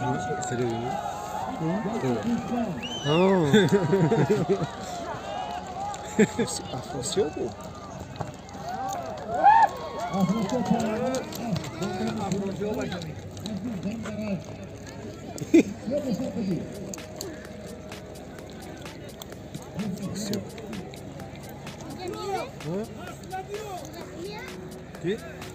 Серьезно? Афросиопу? Где?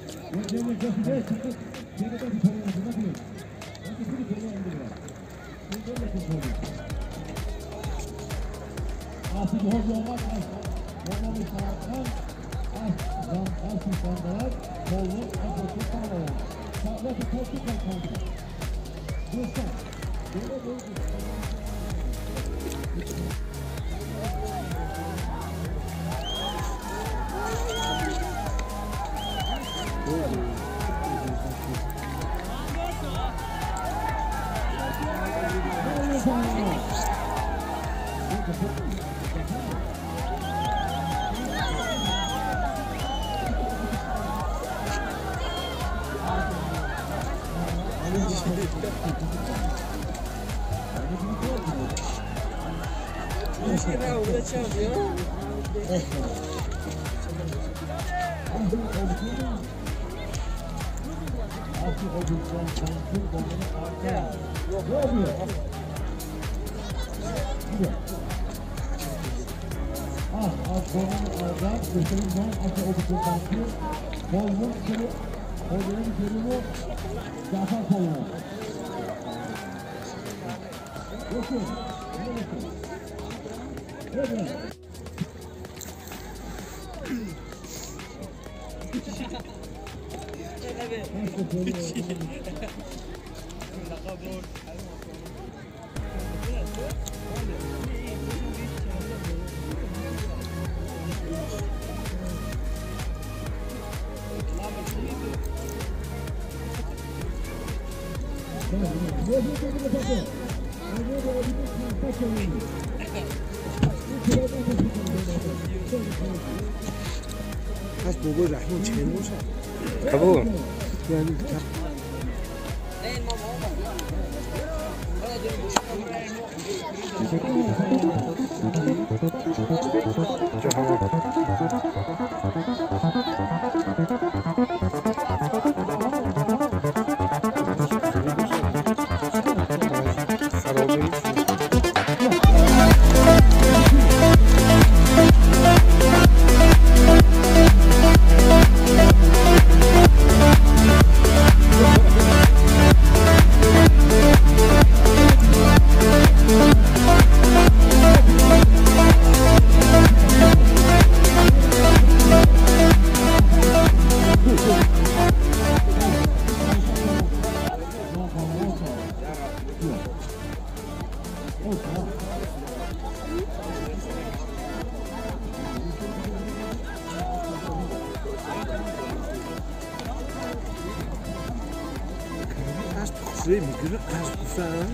از بابا رحمان چه موشه؟ بابا یعنی سوی میگیره از گفتن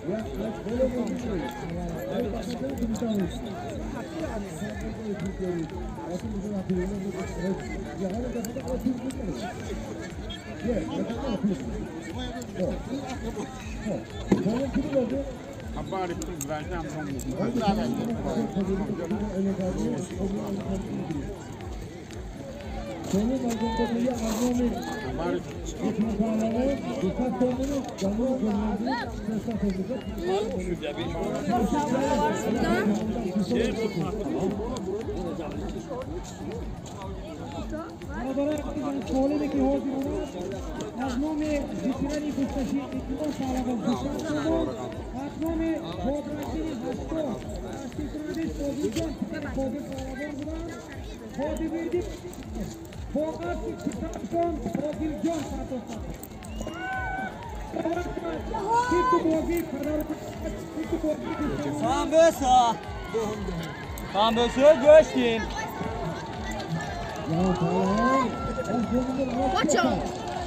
Watch out!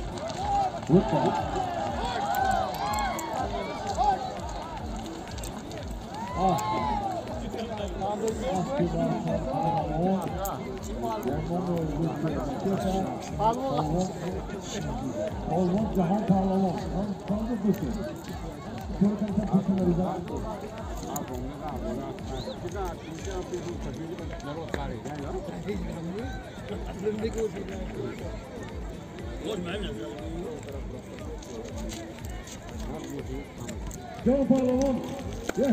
John Pahlavon. Yes,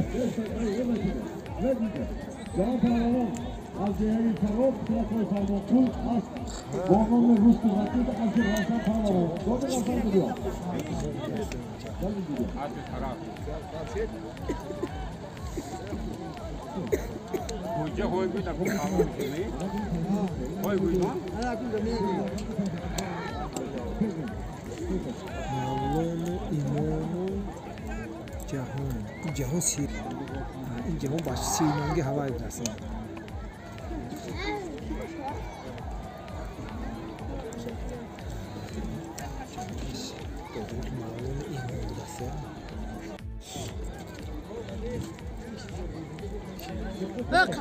John Pahlavon. Al-Ceheri Sarop, Tiyatro Sarop, Kul, As, Boğman ve Rus Kuvveti'de Asır Hasan Pahlavon. Doğru Hasan gidiyor. Gelin gidiyor. Hadi taraf. Hoca hoy bir takım kalmış değil. Hoy bu mu? Mevlana İmam-ı Cahun. Cahun Sir. Cahun başı Sirman'ı hava edersin. Mevlana İmam edersin. Bakın.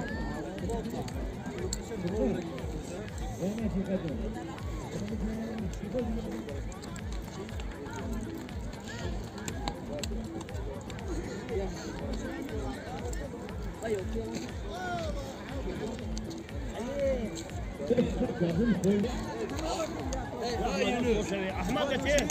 Ahmet Ete.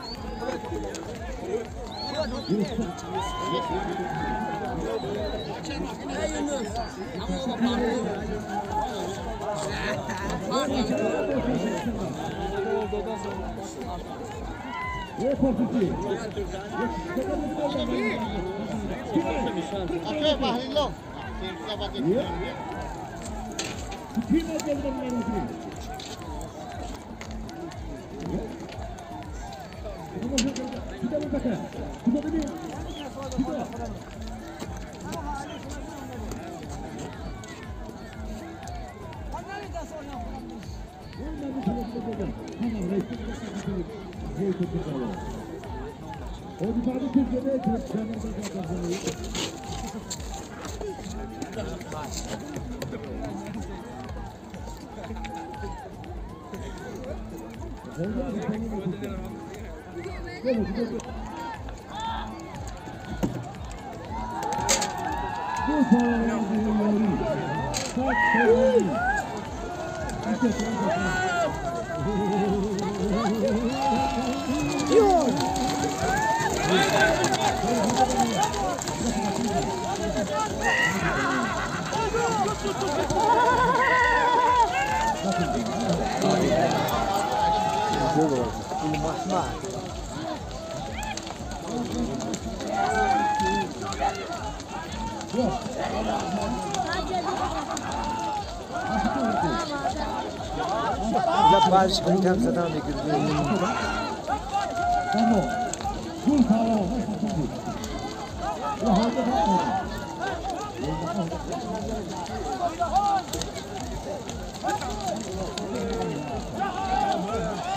जब बारिश कहीं हम सदा में गिर गई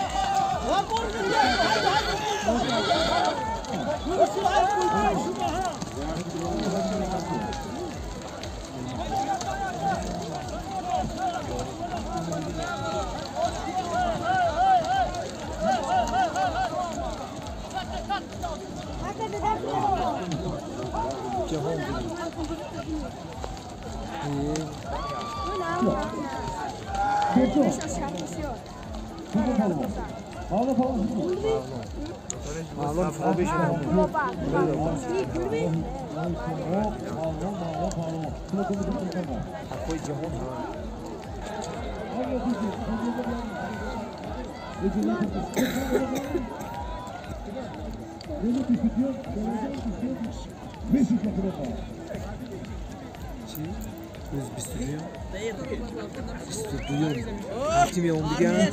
Vapur gidiyor. جهان Alon fabiş Akoy jahon Öz bistiriyor. Bistiriyor. Tim ya onu diye.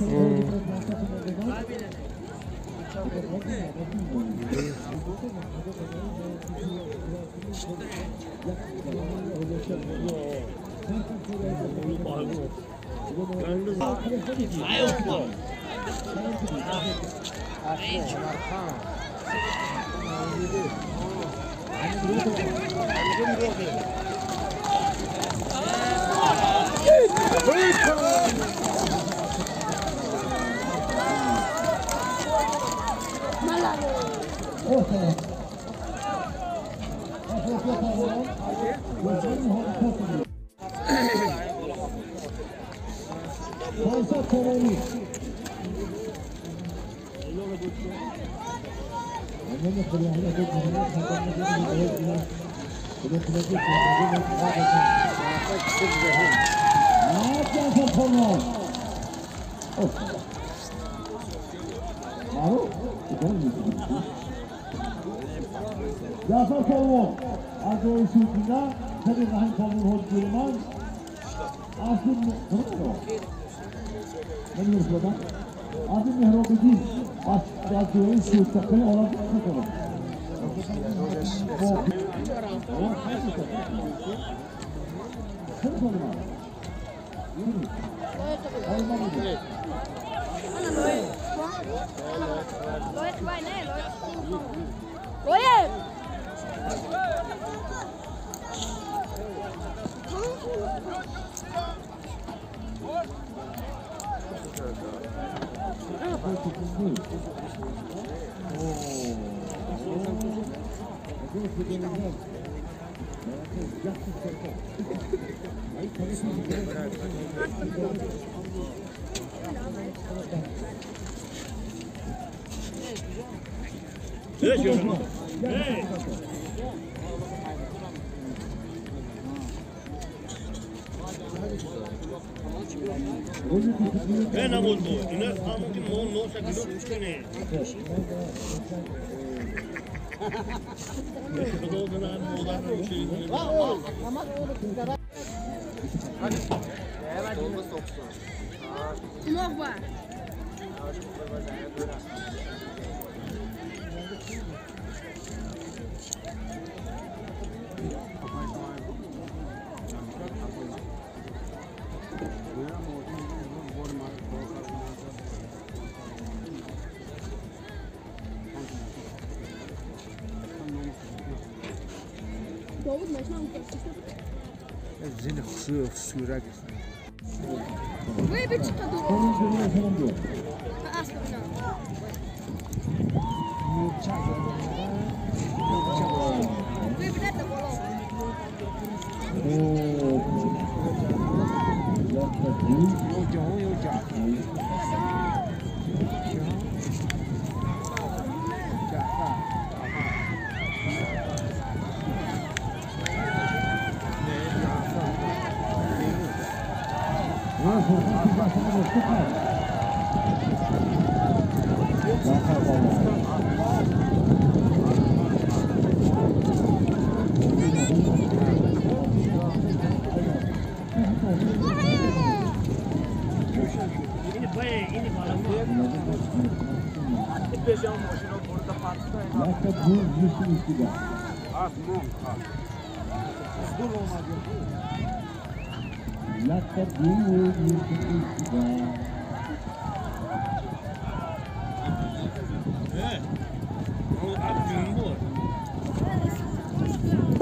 Yasak Polvon, Adoy Sultan'a tabii Rahim Polvon hoş görmez. Asım, ne diyoruz burada? Asım Mehrobi'nin Adoy Sultan'ı olan bakalım. Ben oldu. İner kanun mon no sakino üçkene. Nova. Zini xusura Вы бы что Onun üzerine efendim diyor. Вы бы это было. jahon yo ja. O abi gün bu.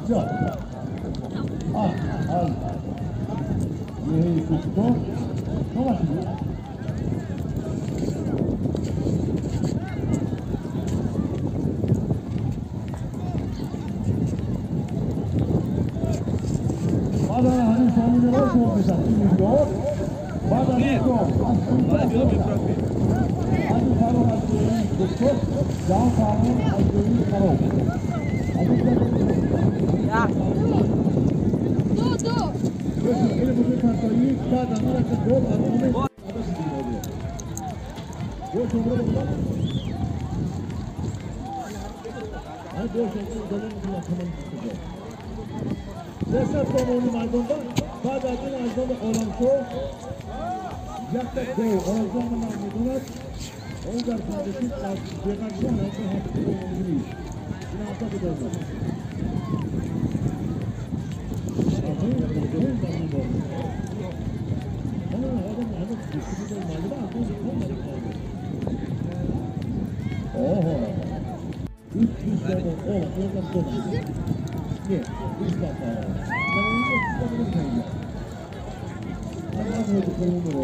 Все. Ей, что? Ну, машина. Badanın sonunu var mı olacak? Badanın sonu. Hadi karo açıyoruz. Doktor. Can sağlığı açıyoruz karo. Ya. Dur. Ele bu kartayı badanın açıp gol atmayı. Gol sonra bak. Hadi gol sonra dönün tamam. Destek Tomoni maydonda, Badadın maydonda Olamso, yakta gol, Olamso'nun maydonda, Oğuzlar kardeşi, Cekarşan, Oğuzlar hafifte Tomoni'ni iş. Yine hafta bir dönme. Oho. 300 tane, Oğuzlar Tomoni. Ne? Üç defa. Anlamıyordu konumunu.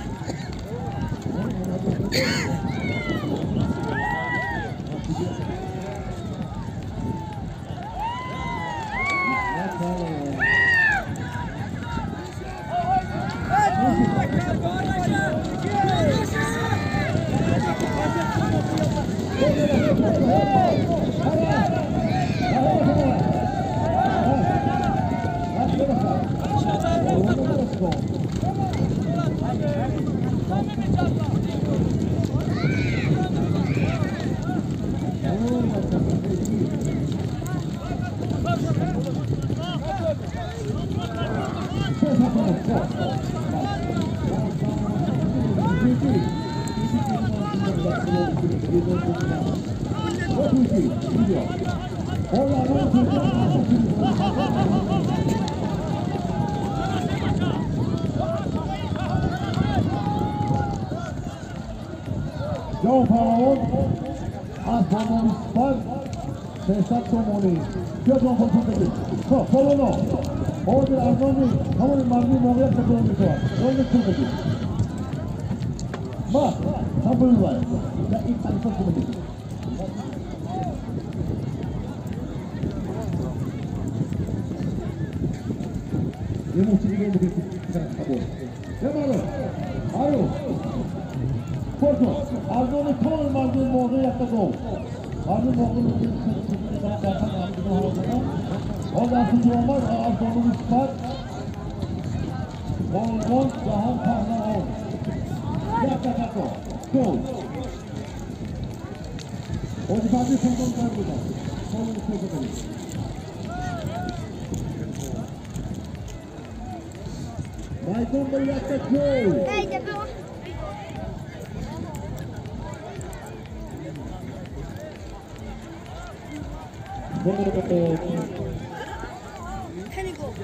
João Faraon, Astronomi Spar, Sesat Tomoni, Piotr Fonseca, Polono, Oğuzlar Astronomi, Hamur Marmi Moğyak Takımı var, Oyunu Türk'ü. Ma, sabır var, ya ilk tanışma kımı. Yeni uçuruyor bu bir Yamalım, Alo, Porto, Arno'nun Tomoni Marmi Moğyak Takımı. Marmi Moğyak'ın zaten Arno'nun havasına. Ondan sonra olmaz, Astronomi Spar, Volkan Cahan Pahlanov. Yakta Kako, gol. O difacı sonunu var burada. Sonunu çözelim. Maydon Bey yakta gol. Haydi bu. Hadi gol.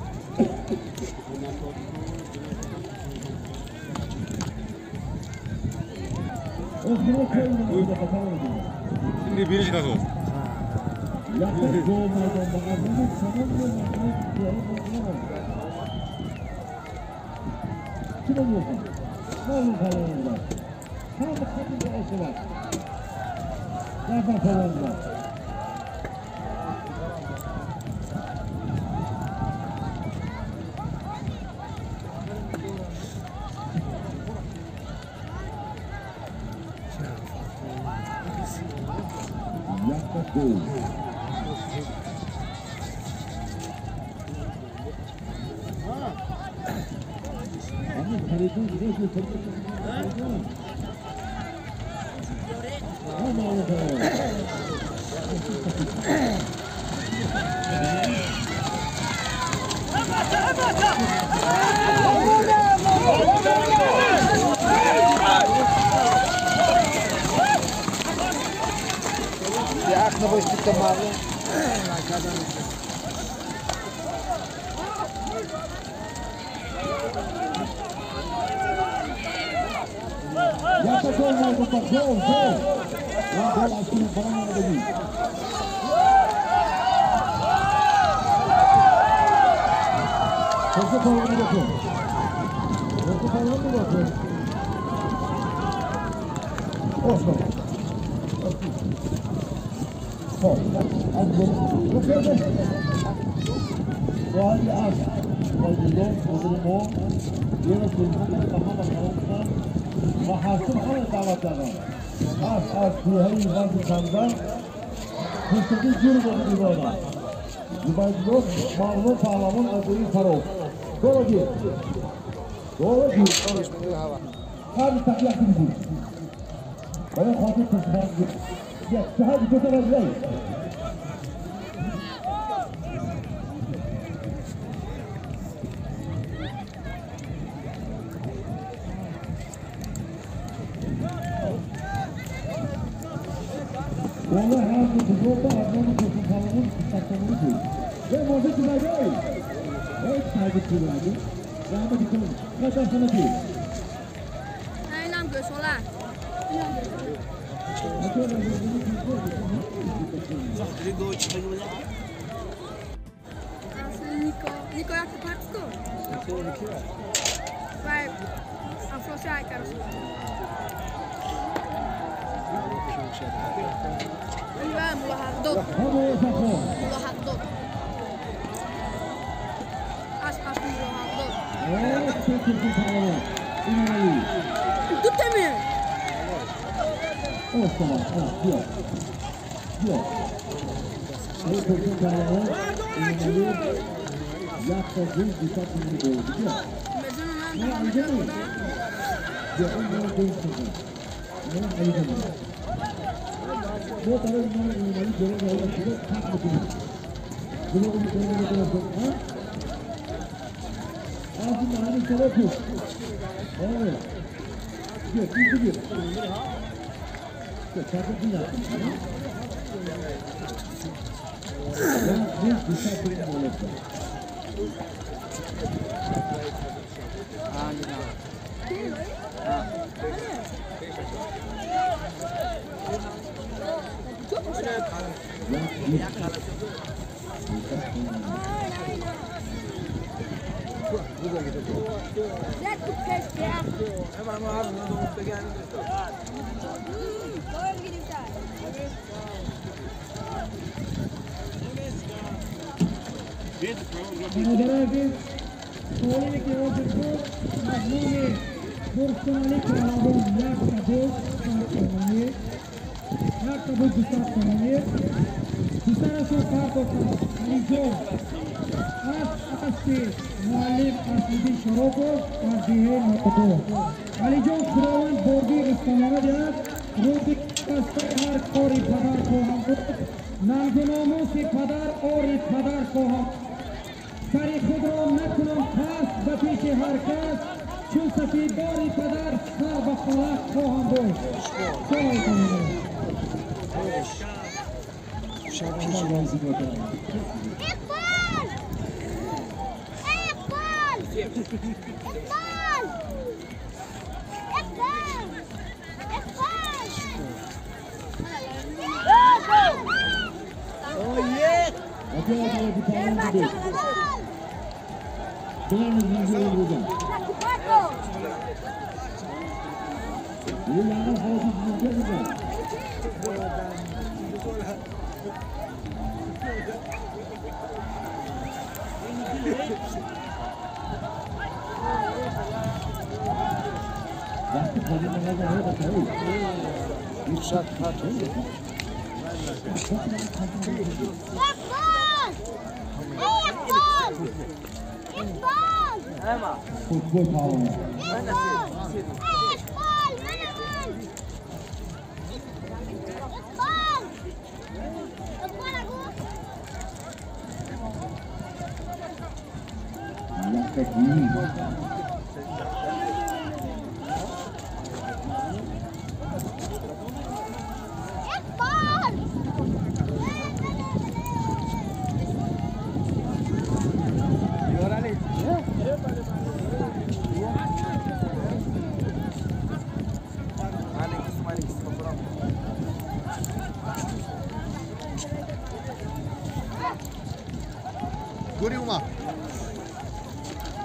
Şimdi birinci kaz olsun. Yaklaşık doğumlardan bakardığımız sanırım kim oluyorsun? Ne olun falanında? Tam kadın olası var. Yapma falanında. Yaklaşık. Ama kaleci güzel bir top. Ama Jak no bo jest to mało. Yaklaşık olmadı bak gol. Gol açtığını bana ne dedi? 벌써 파울이 됐어. 벌써 파울이 한번 왔어. Hai năm cửa số là Nico jak to Polsku? Vai, a França, cara. Mullah Hadot. Mullah Hadot. As Mullah Hadot. Itu temir. Guri uma.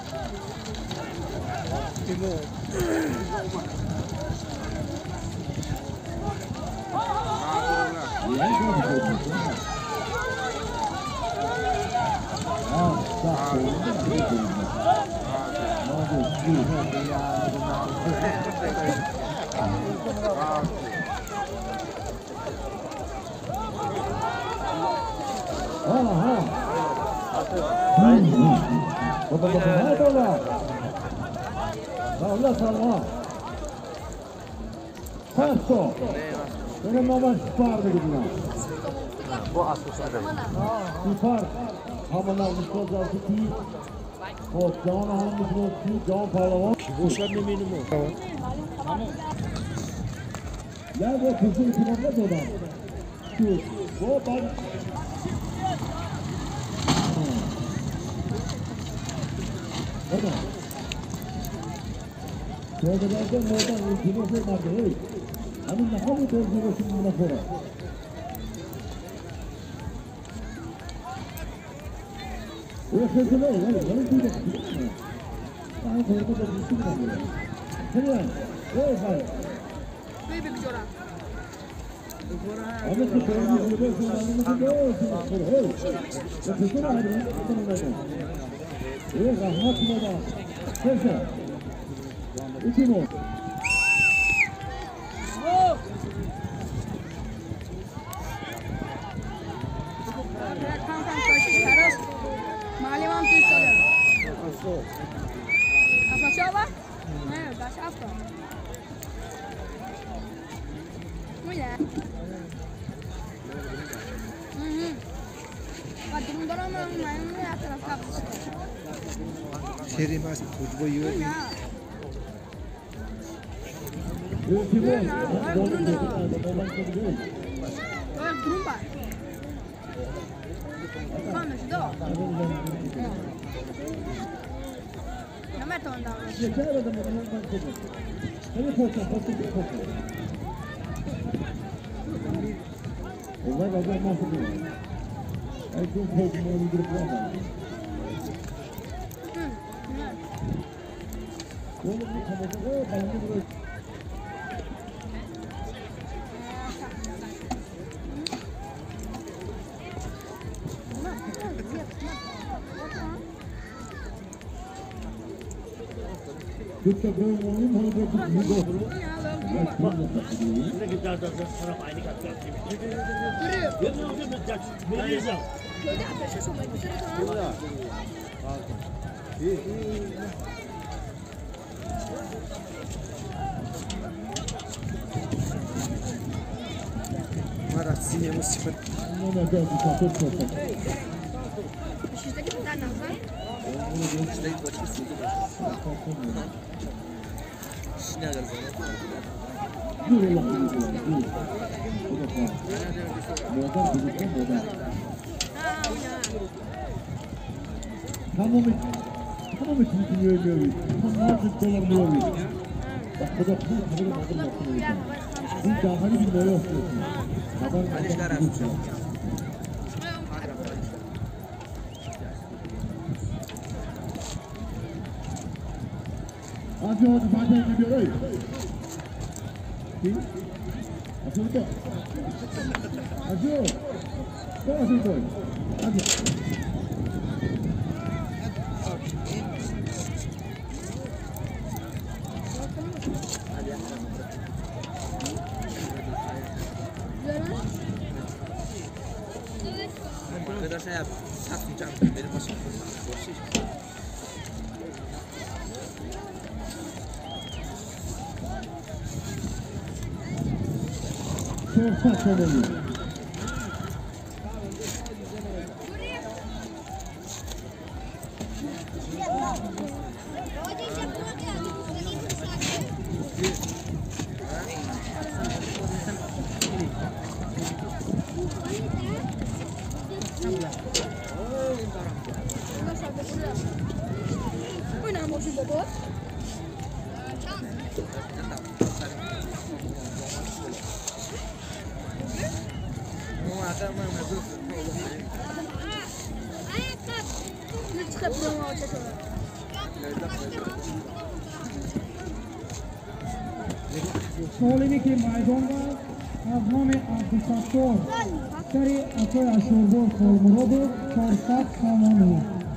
سالمی که میدان از نام عبدالستار سری اکوی اشوربور خالمراد 400 سامانی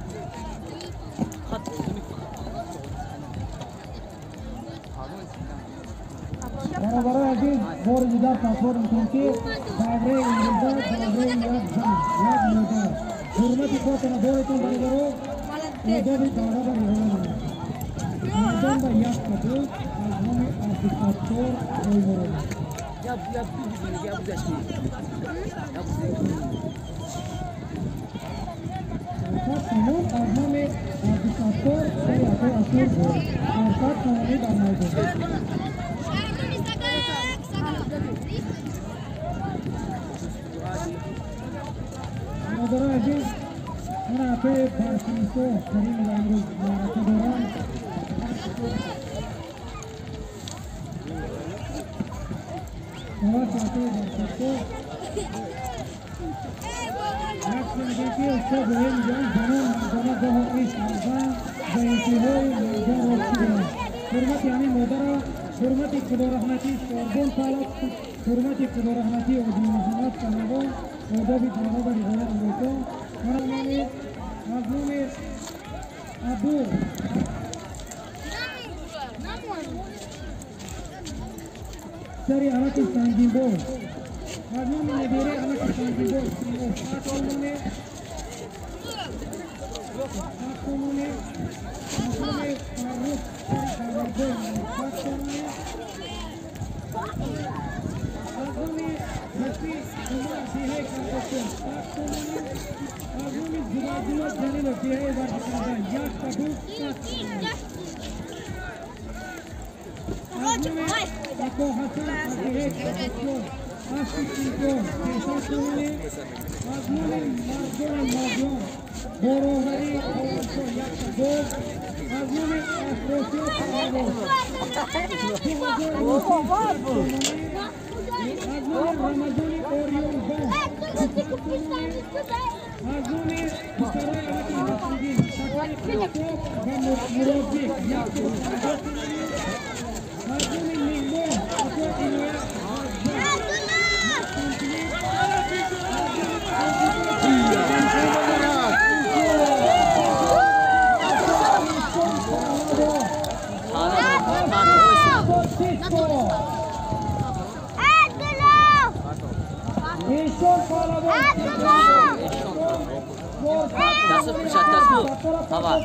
برای عزیز بار دیگر تکرار میکنم که دوره امروزه دوره یک مردار حرمت خودتان دارتون برادرو آداب دوره بر ایران مردان با یک قدر از نام عبدالستار خالمراد سامان از نام عبدالستار سری اکوی اشوربور 400 سامانی در میدان برای عزیز من اپه برسیسو کریم امروز معرفی دارم نواز اپه برسیسو یک میگه که استاد بهم جان زمان مردانه گاه ایش مردان به انتهای مردان را چیدن حرمت یعنی مادر حرمت خدا رحمتی شاربون پالت حرمت خدا رحمتی عظیم محمد صلوان آداب دوره بر ایران امریکا من از نام ابو سری علت سنگین بار از نام نبیره علت سنگین بار 37 سامانه فرروخ سری خرابه 90 سامانه از نام رفیق عمر دیه کارکشون 7 سامانه از نام زبادلات جلیل دیه برکردن 1 کبوت 7 سامانه از نام اکو حسن دیه کارکشون 8 سیکون 6 سامانه از نام مردان مردان بروهری آورشو 1 کبوت از نام افروسیو فرابو 2000 سامانه از نام رمضانی اوریون بان از نام پسرای علکی مسجدین شکری خلطو و مرابی از نام میمون اکو اینویت دست پرشت دست کو بابا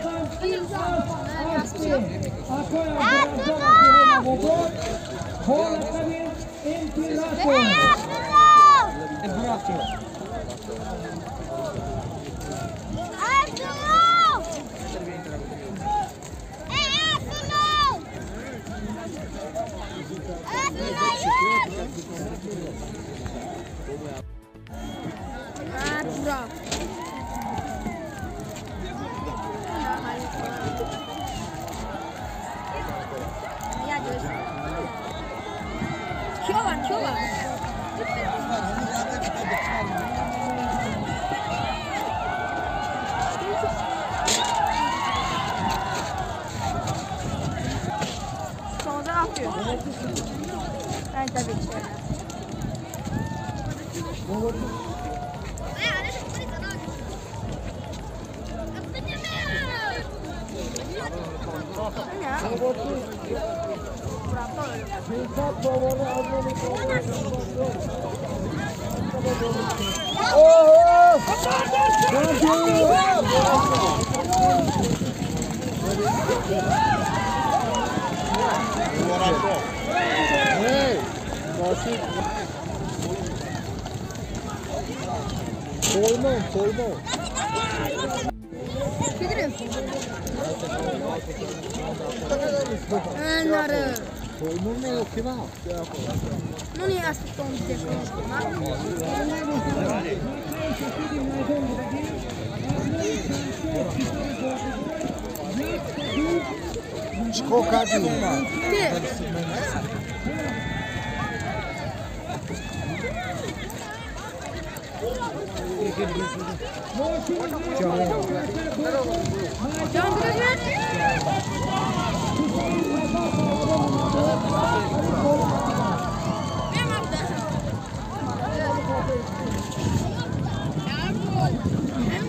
John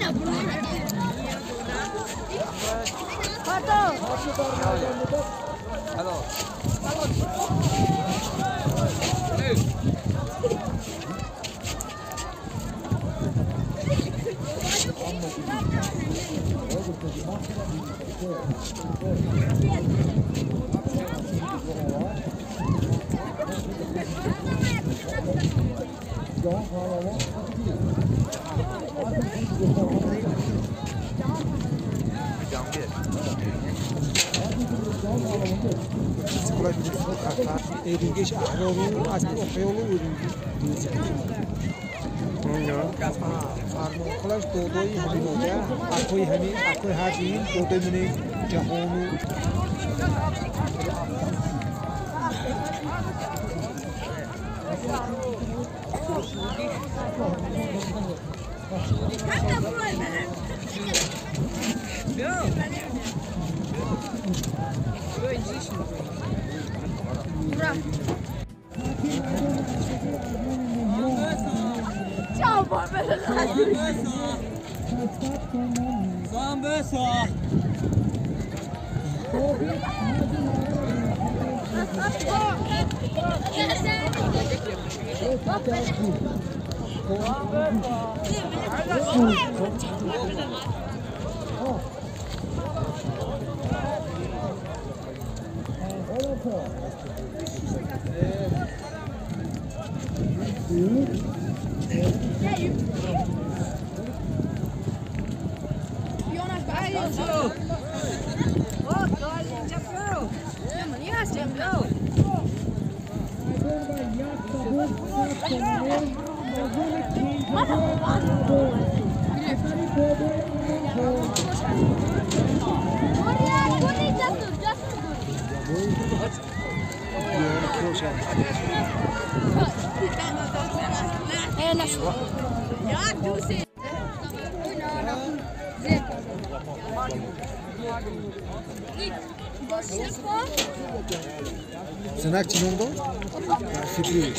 Eringage arrow as the Opelo Armolas todo y Haminoya, Akoi Hami, Akoi Hajin, Potemine, Jahonu. Ciao, povero. Jonas, bij je. Oh, darling, jump through. Ja, man, yes, jump through. Ja, doe ze. Zenak Chinongo? Sipiu.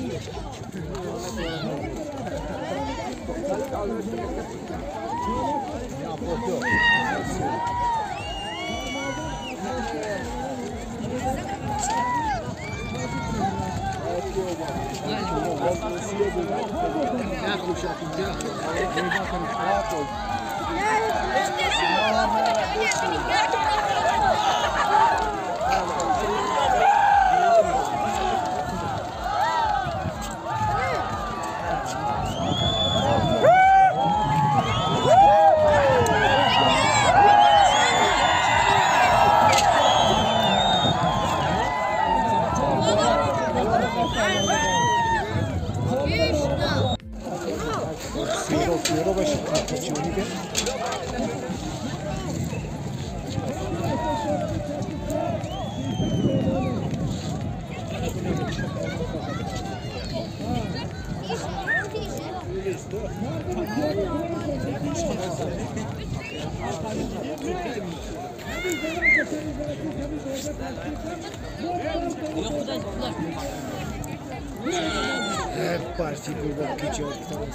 Parti bu geçiyor.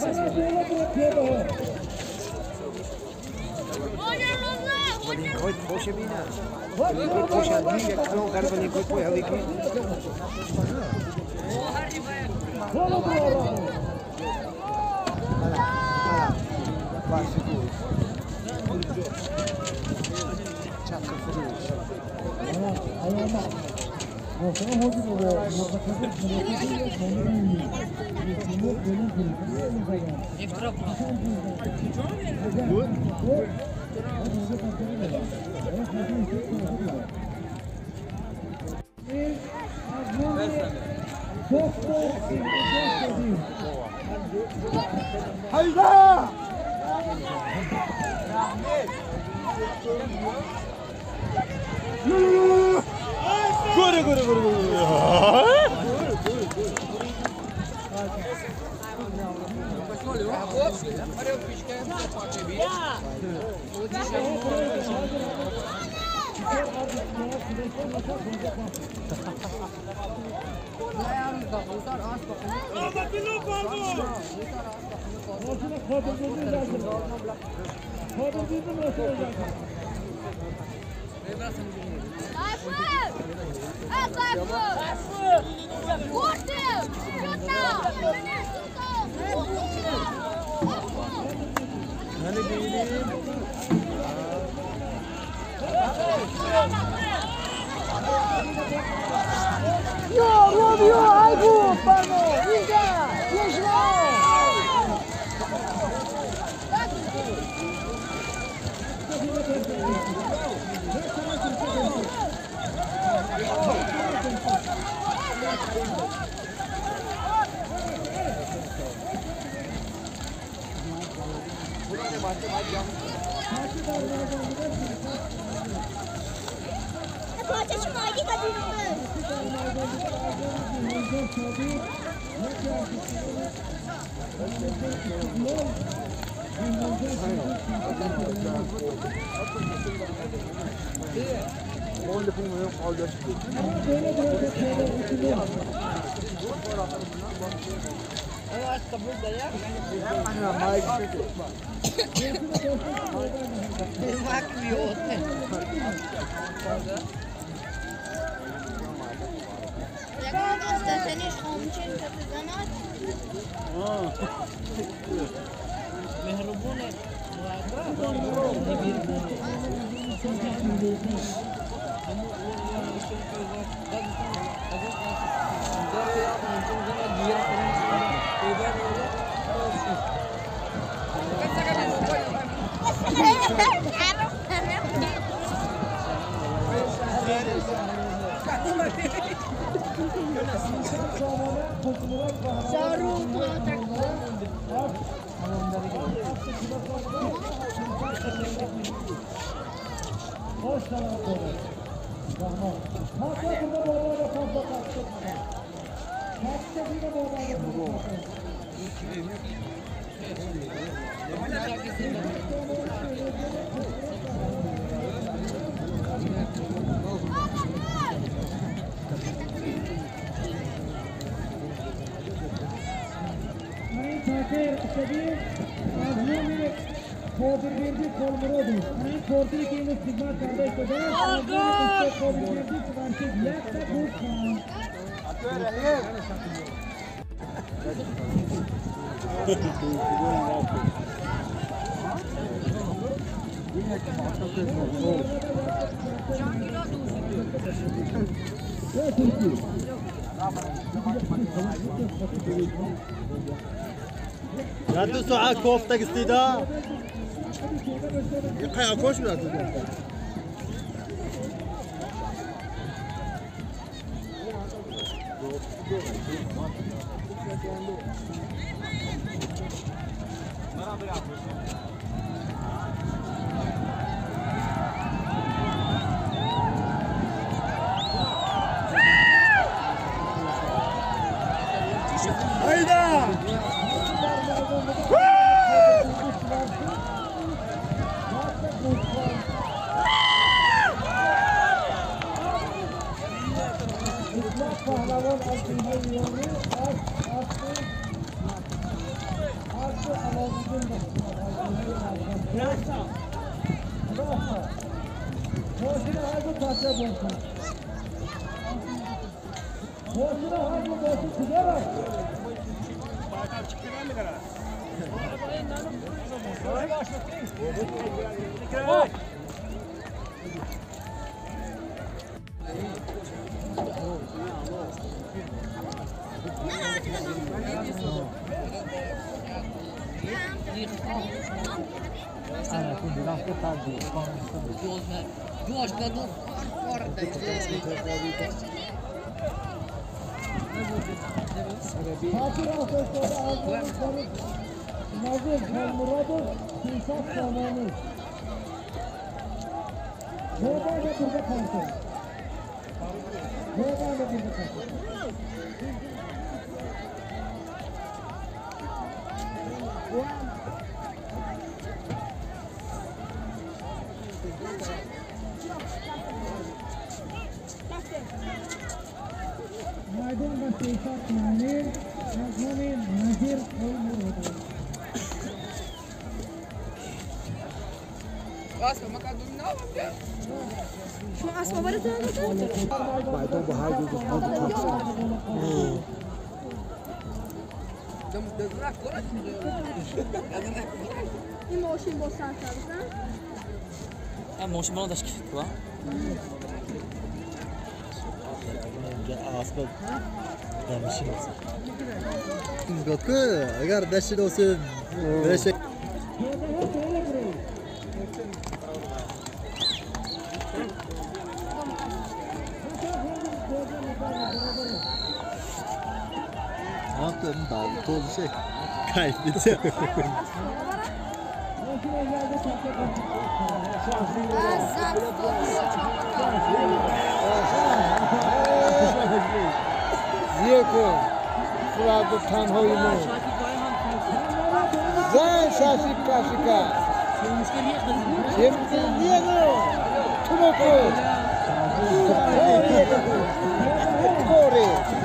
Koy poşe bina. Koy poşe değil ya kano garbani koy koy hali ki. Parti bu. Çakı fırıyor. Hayda! Gore gore gore gore. Boşuna kodumuzu yazın. Kodumuzu nasıl yazın? Робио, Айгу, Пано, Ига, Ежно! رد ساعت کوفته گستیدا این قیاکوش میاد شو اسمه برات بعد تو بهار جو این ماشین با سر سرزن هم ماشین بالا داشت تو آسفالت نمیشه گفته اگر داشتی دوست برشه Aferin daha toz şey kaybediyor. Ziyeko, Fırat'ı tanhoyu mu? Zan şaşık kaşıka. Şimdi Ziyeko, Tumoku. Kore.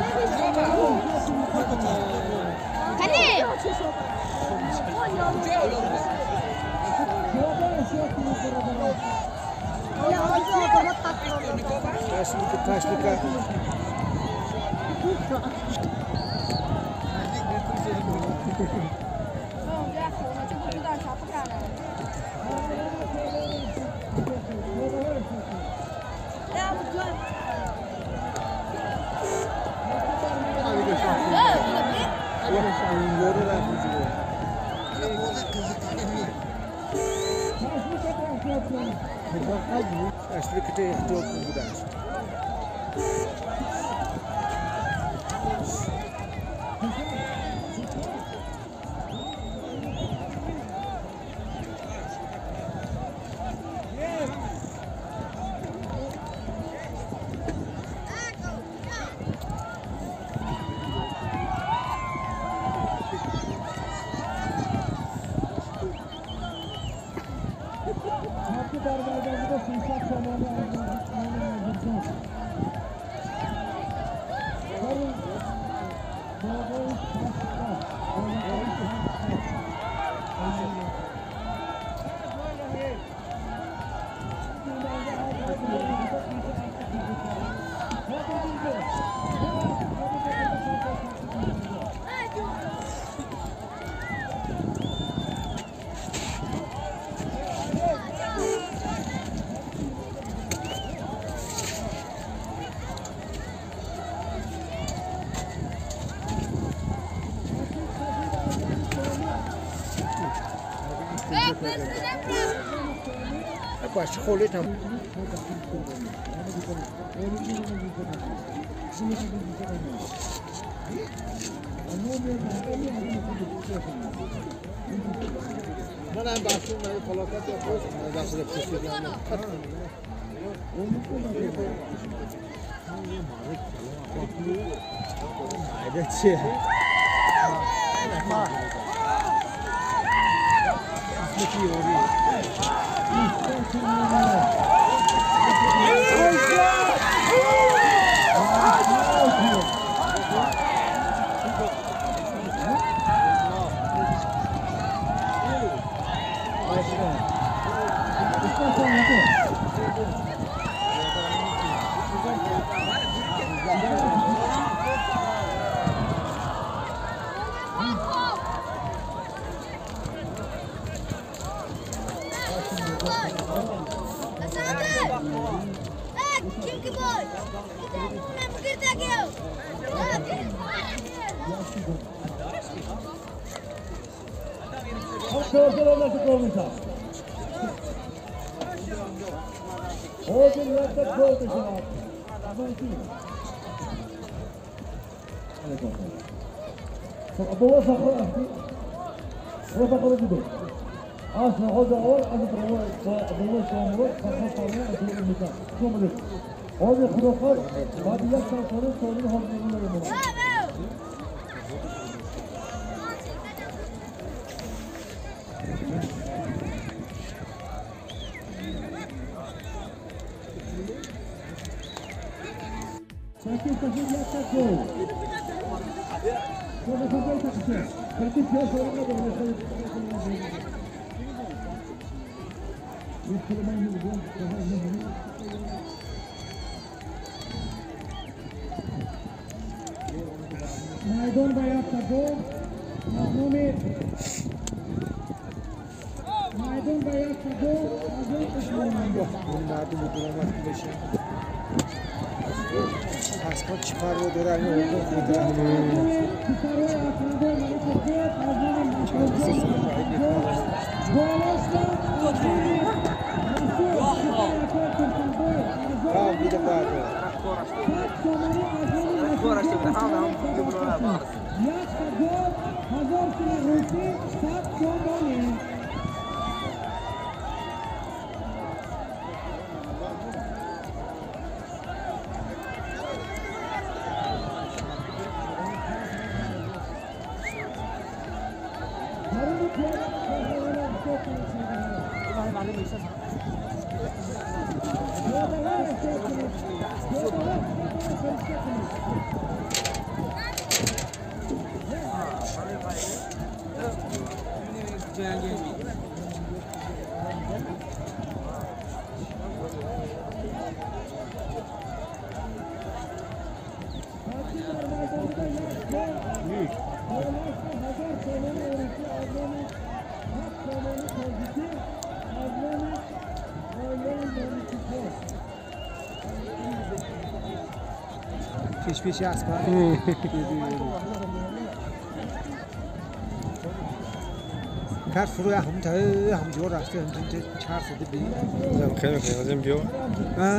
Hani? Kaşlıka. Aşırı kötü çok güzel. Baş xoli tam. Mana başım var felaket yapıyor. Başlık tutuyor. Haydi. Çok iyi oluyor. Maydon bayapta gol. Mahmumi. Maydon bayapta gol. Bunlardı bu durumlar beşe. Aspat çıkarıyor dönerli oldu. Bir de bağırdı. پیش هست کار کار فروی هم تا هم جور رفته هم چند 400 بی خیلی ازم بیو ها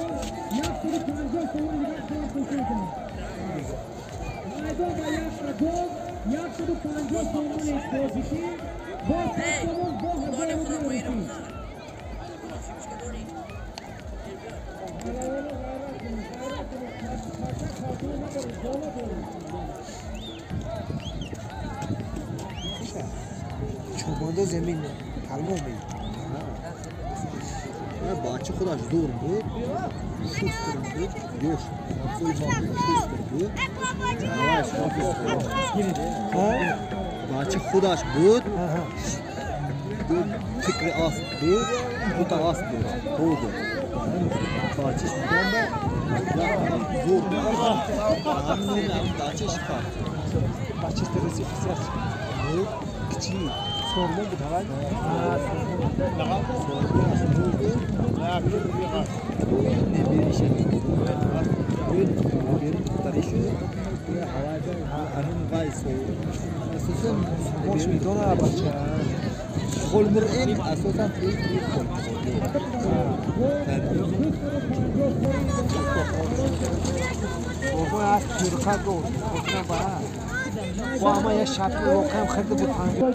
چوبانده زمین کلمه می باچه خودش دور بود شوستر بود یوش کوی ما شوستر بود نواش باچه خودش بود فکر آست بود بوتا آست بود باچش بودن زور همین باچش کار بچه ترسی فسیاس بود کچی سورمون بود هوا نمیشه اساسا خوش میدونه بچه خلمر این اساسا قربان از ترکات رو خودنا با همه یه شب رو کم خرده بود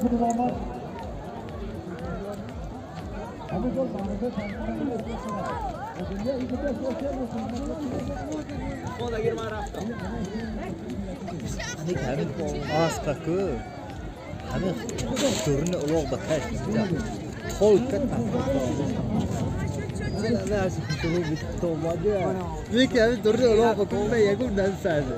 آسپاکو همه دورن اولاغ بکش خول کتن یکی همه دورن اولاغ بکنه یکم ننسازه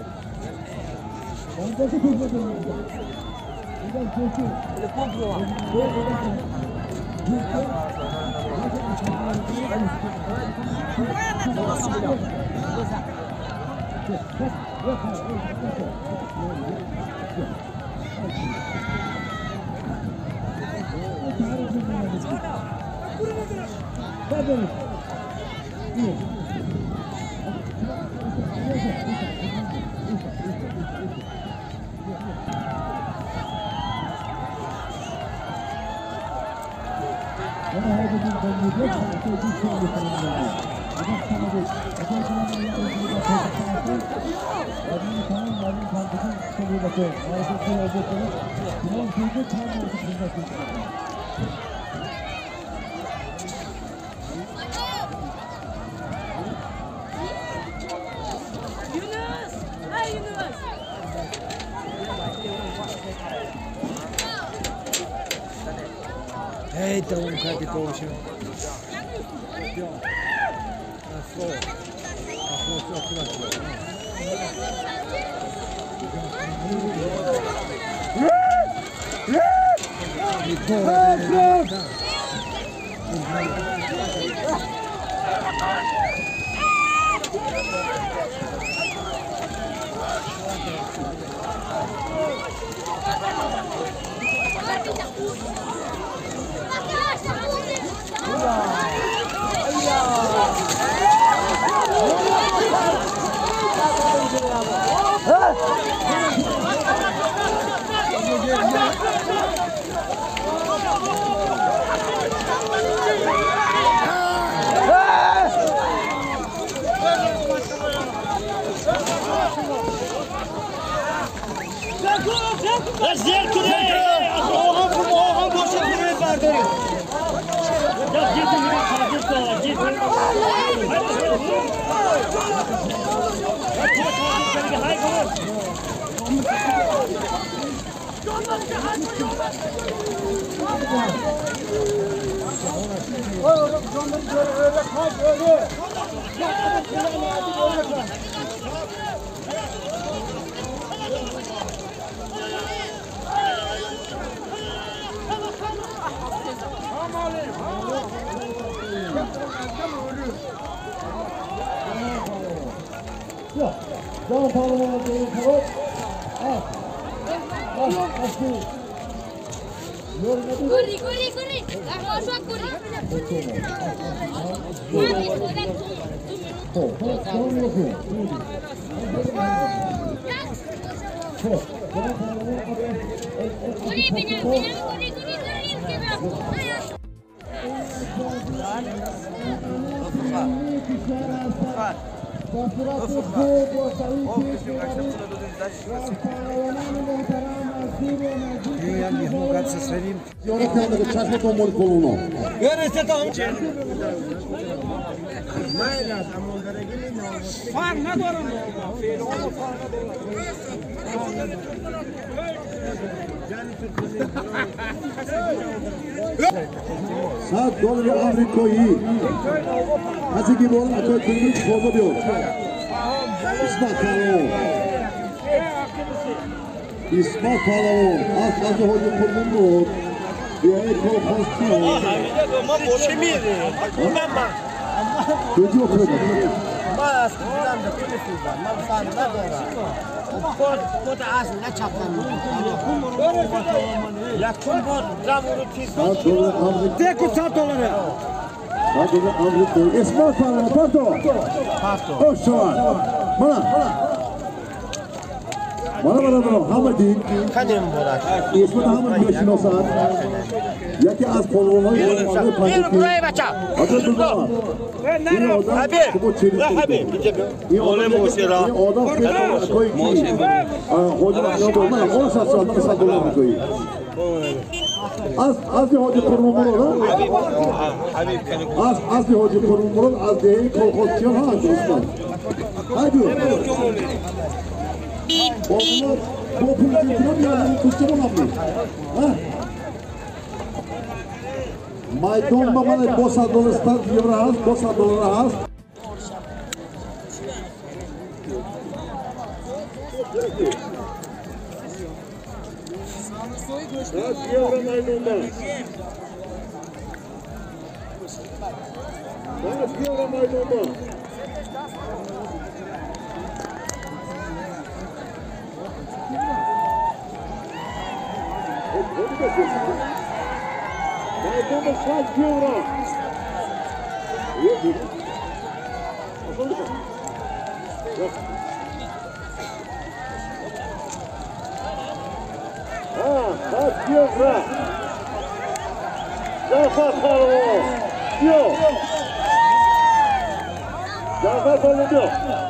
Eita, um cara de coxa. John Palomar being put Guri, guri, guri. Masuk guri. Guri, pinjam, guri, guri, guri. Saat doları Afrika'yı Hacı gibi olan akıl kırmızı bozuluyor. İsmail Palomar. İsmail Palomar. Az hoca kurulmuş. Bir ekol konstiyor. Çocuğu okuyor. Mas bilang betul sudah, maksudnya dora. Kod aslinya capkan. Ya kumpul jamur tis. Saat doları Afrika. Tek saat doları. Saat doları Afrika. İsmail Palomar. Pato. Oşavar. Bana Hamadi. Kadim borak. İsmail Hamadi yaşın o saat. Ya ki az polvonu. Bir buraya baca. Hazır durma. Habib. Oleh Mosera. Moshe. Hoca ne oldu? 10 saat sonra saat dolar koyuyor. Az bir hoca kurumumur olan. Az bir hoca kurumumur olan. Az değil kolkozçuyor ha dostlar. Haydi. Onlar bu pulcuklar yani tutuşum olabilir. Ha? Maydon babana bosa dolar stat euro bosa dolar has. Stat euro maydonda. Stat euro maydonda. Maydonda stat euro. Stat euro. Zafer Palomar. Yok. Zafer Palomar.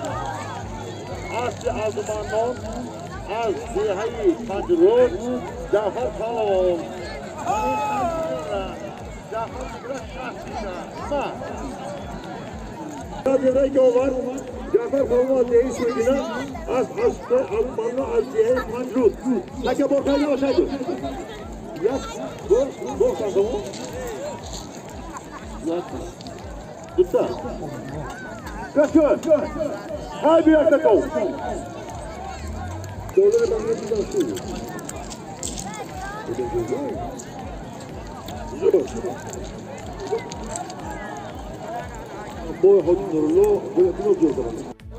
Az azmandan az dihayı kadrot Zafer Palomar. Zafer biraz şahsına. Zafer var. Zafer Palomar değişmediğine az hasta Almanlı az dihayı kadrot. Laka bakayla başladı. Yap. Bu kadro. Tutta. Kaçıyor. Hay bir dakika kal. Doları ben ne güzel söylüyorum. Zor. boy hoji nurlu bu jo'rdi.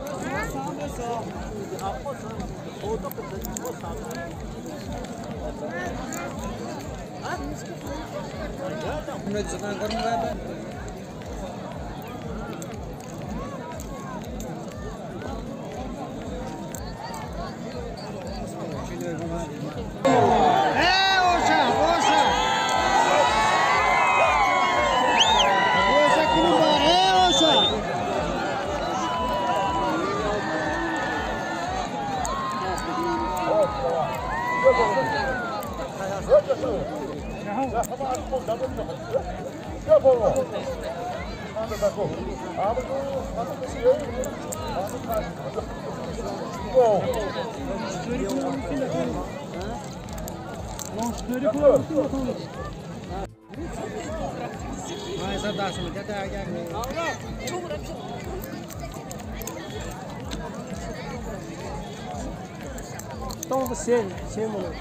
Então você, moleque.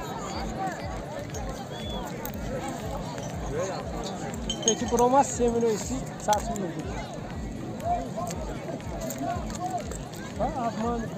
Tem que por uma semana esse, sabe mesmo. Ah, mano,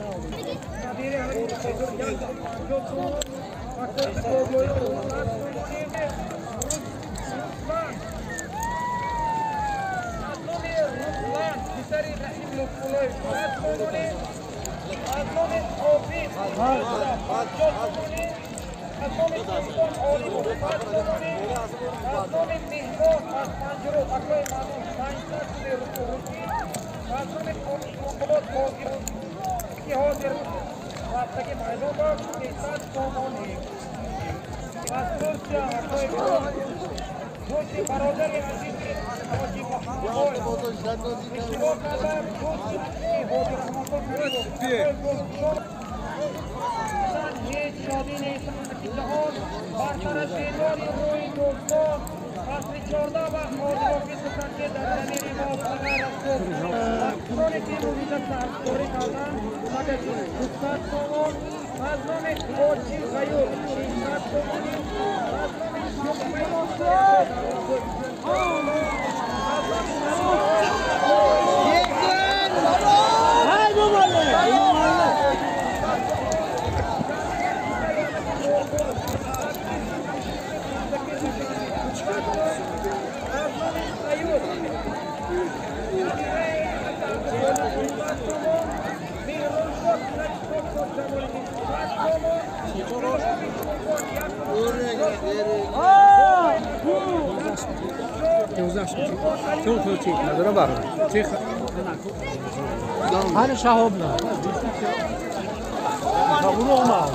هذا شهابنا شهابنا ما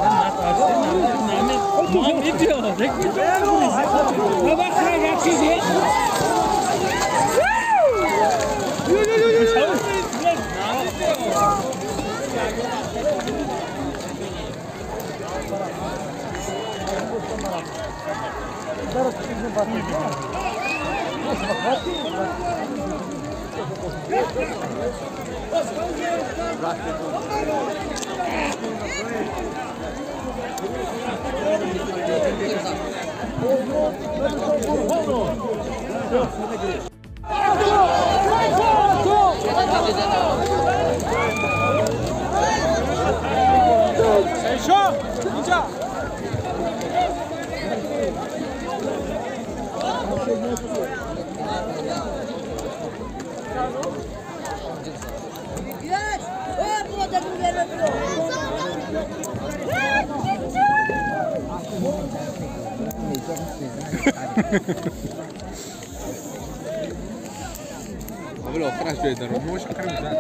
Abla atrás de dar, não acho que quero usar.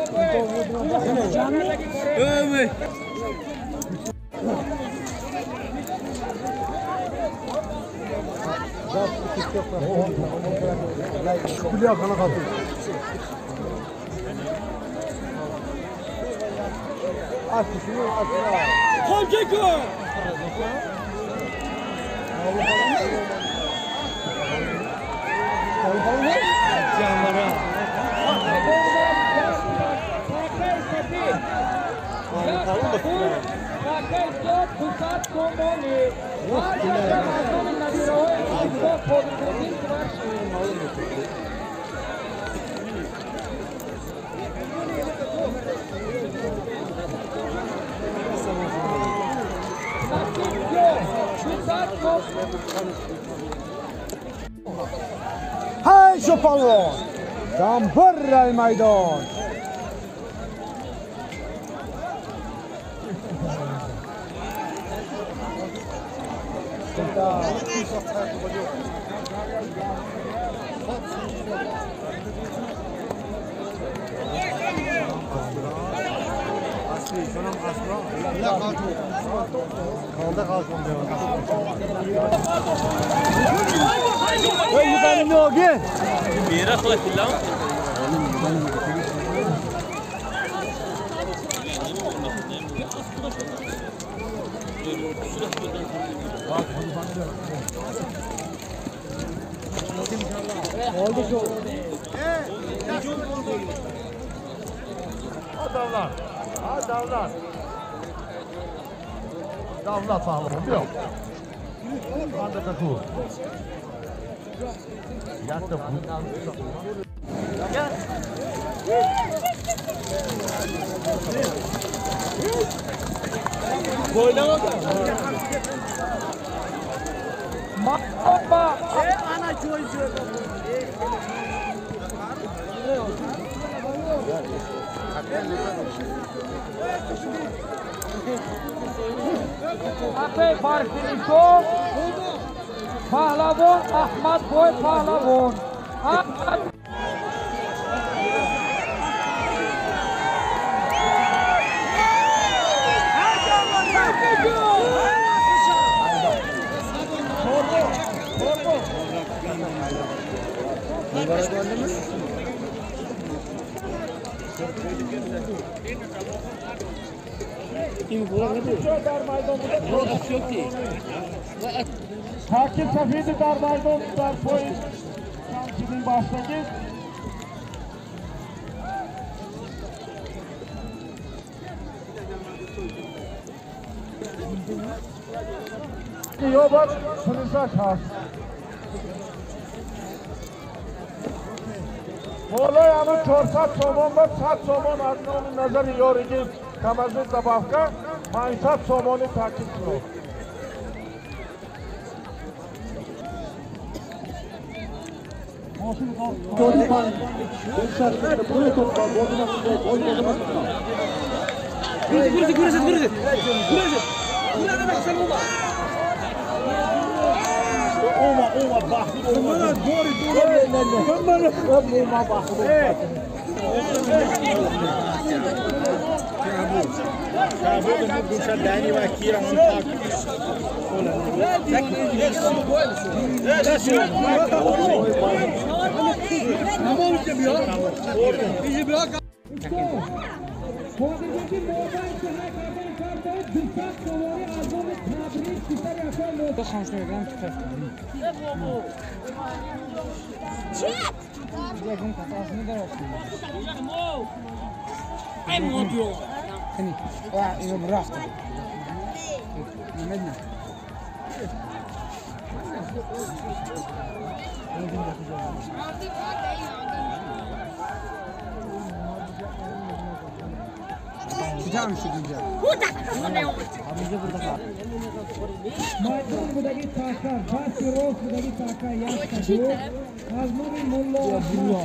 شو پالوان دنبر رای میدان Mira, joder, filão. Davlat sağlığı yok. Hadi kakul. Yaktı bundan Ape Barfilikov, Pahlavon, Ahmad Boy Pahlavon. Hakim Safiydi dar maydonlar polis şansının başlangıç. Yobar sınırsa şans. Mola yanı çorsat somon ve sat somon adının nazarı yorigi kamazı tabafka maysat somonu takip kılıyor. Maydonudaki takar, Basi Ros'udaki takar yaştadı. Azmuri Molla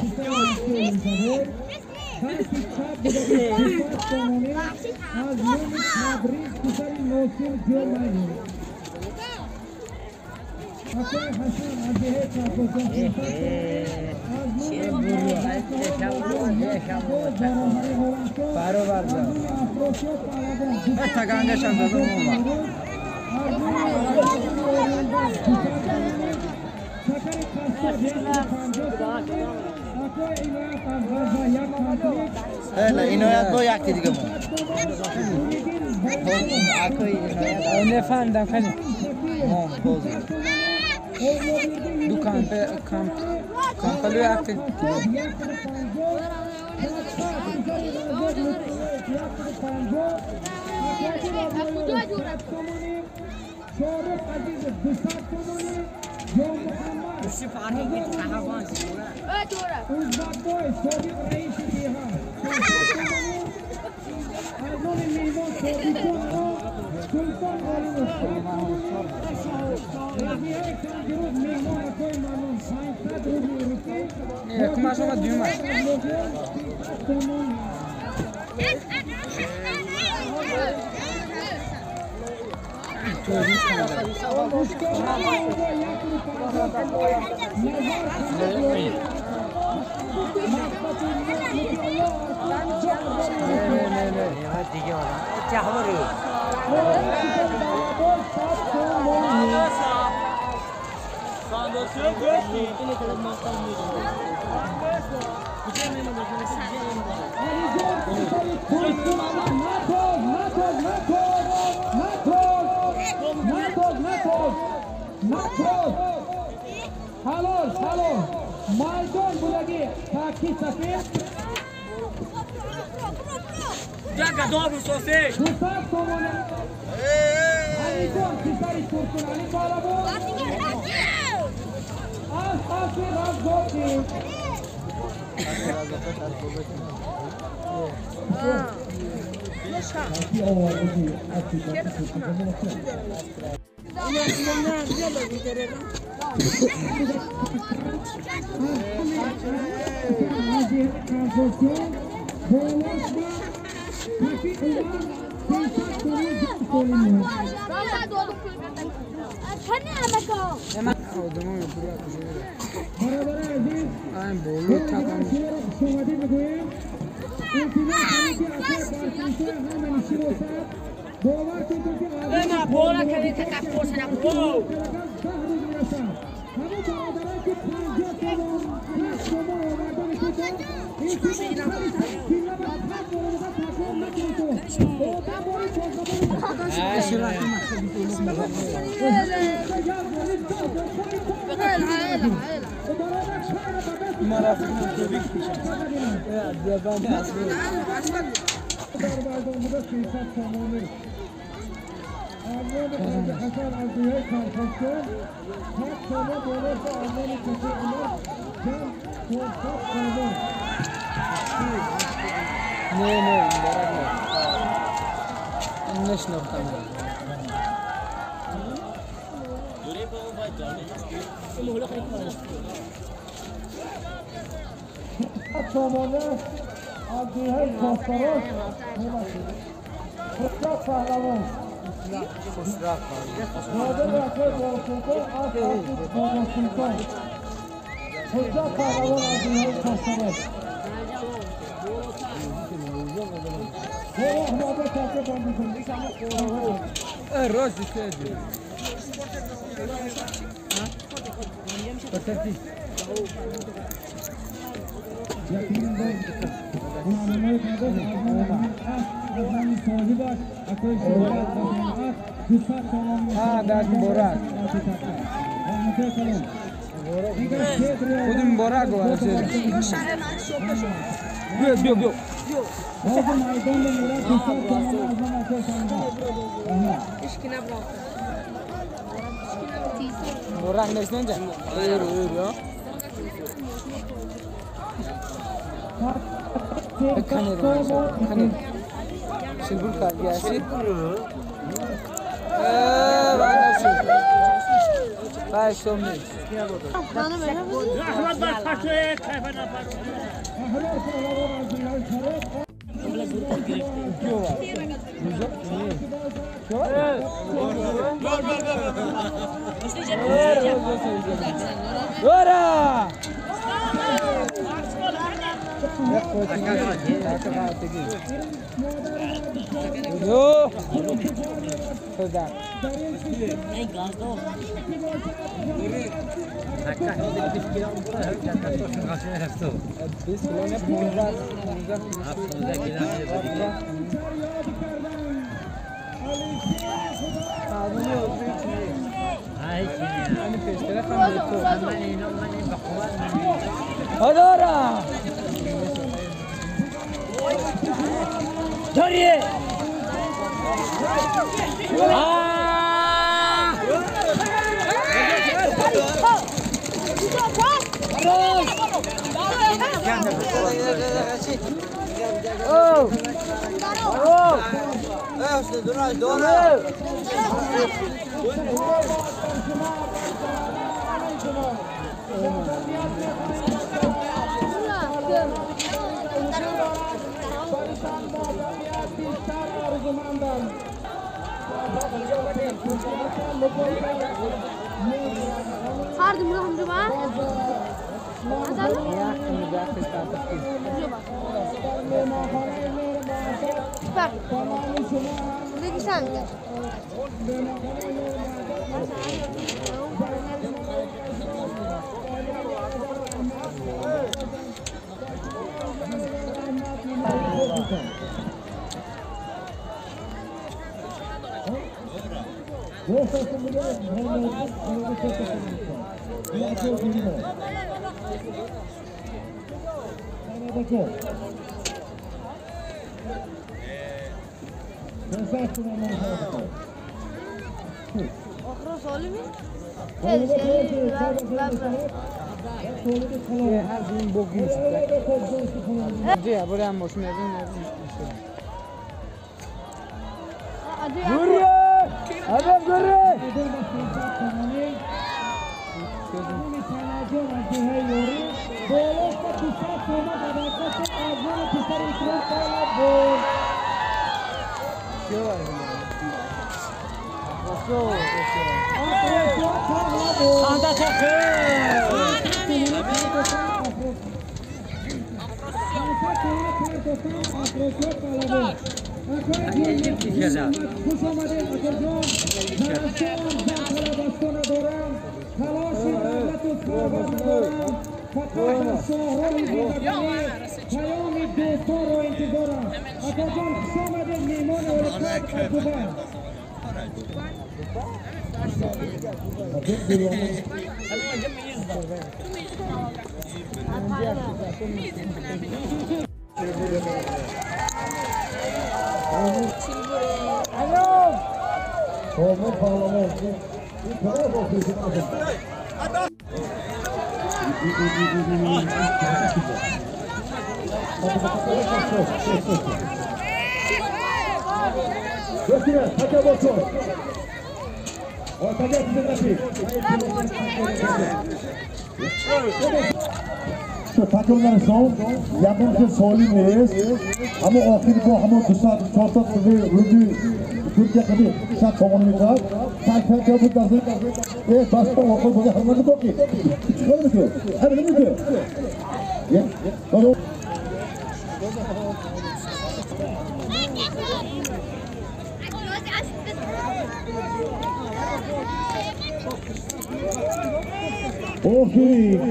Basi Çap'daki Kifat Sononi, Azmuri Tabriz Kusari Nosil görmaydı. Hasan Azihe Çap'da inoyat bu yakti دیگه Nefendim efendim. Dukan pe kampalı yakti. Kumaş ama düğüm var. Halo. Maydon bulagi takip safir. Jaga dobro sose. Gustat tomone. Alizon kisari turkun ali balabo. Asasi razgoti. Adora! Doriye! Oh! Oh! Hard mı hamdı var? Bak. Ne güzel mi? Okro soli mi? هر این بگیش جه برای هم باشم گوره آدم گوره Takımlar son, yakınki solimiz, ama oxiri bu hamon 2 saat 4 saat rüdü Türkiye gibi şart komunikar, takip yapıp dasın, başka okul bu hamonu koki. Çıkar mı ki? Hemen mi ki? Ya, onu. Oxiri.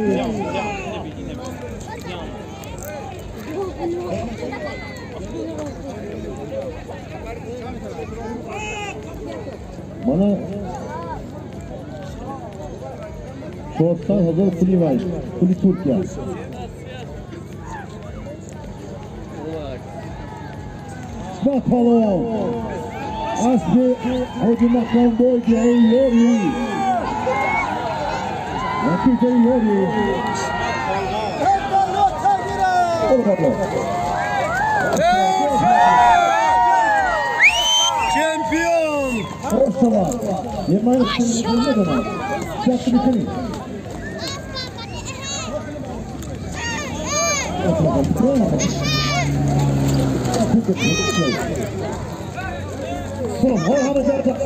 Bana şorttan hazır kuli var, kuli Türkiye. Spatalo, aslı hocam boy geliyor. Rakip geliyor. Champion! Ortalar. Yemeğin üstünde ne zaman? Yaptı bitirin. Son, hor havacakta.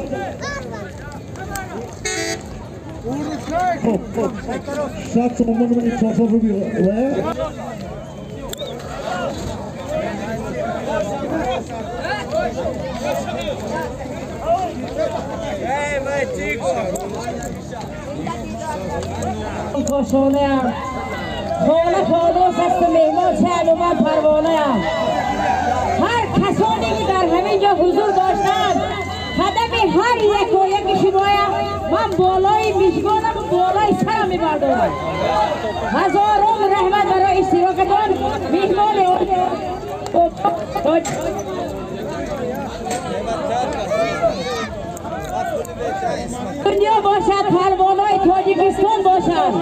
Şart sonunda bir çarpı bir olaya. خوشحالم خانه خانوس است و مهمان شهر پروانه‌ام هر کسانی که در همین جا حضور داشتند قدم هر یک و یک شمایم من بالای میزبانم و بالای سرم میبردارم هزاران رحمت برای اشتراکتان میهمان دنیا باشد پروانه‌های تاجیکستان باشد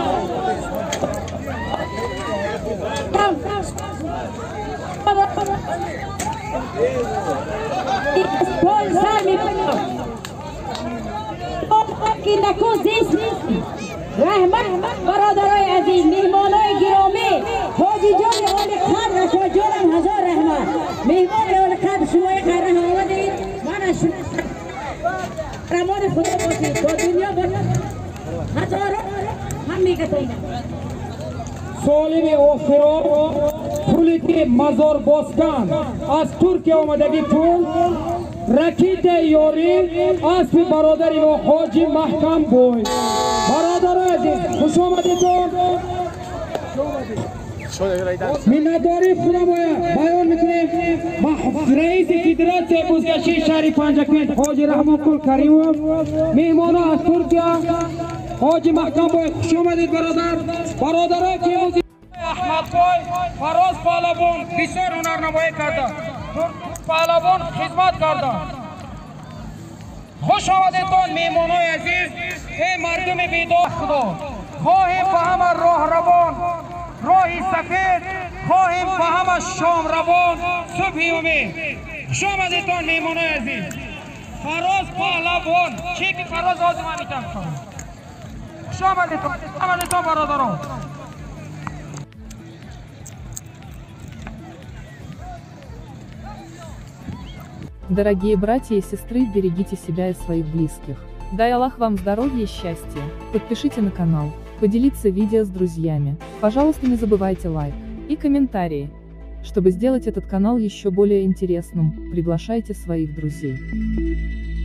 کل سر میکنم که نکو زیست رحمت برادرای عزیز مهمانای گرامی حاجی جان آل قدر رسول جانم هزار رحمت مهمان آل قدر شما خیره آمدید من از شما رمان خدا باشید با دنیا باشید هزاران هم میگتیم سالم آخران پولیتی مزار باسکان از ترکیه آمدگی پول رکیت یاری اسب برادری و حاجی محکم بوی برادر عزیز خوش آمدیدون منتداری خدا بیان میکنیم رئیس فدراسیون بازگشت شهر پنجکمند حاجی رحمت گل کریموف مهمان از ترکیه حاجی محکم بوی خوش آمدید برادرای که احمد بوی فراز پهلوان بسیار هنرنمایی کرده پهلوان خدمت کرده خوش آمدیدون مهمانای عزیز ای مردم بیدار خدا خواهیم به همه راه روان راهی سفید خواهیم به همه شام روان صبحی امید خوش آمدیدون مهمانای عزیز فراز پهلوان چی که فراز آزمانی کرد خوش آمدیدون برادران. Дорогие братья и сестры, берегите себя и своих близких. Дай Аллах вам здоровья и счастья. Подпишите на канал, поделиться видео с друзьями. Пожалуйста, не забывайте лайк и комментарии. Чтобы сделать этот канал еще более интересным, приглашайте своих друзей.